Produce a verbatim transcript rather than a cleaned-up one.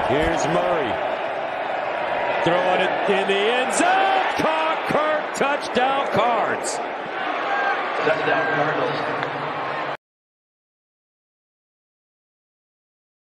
Here's Murray. Throwing it in the end zone. Caught. Kirk. Touchdown Cards. Touchdown Cardinals.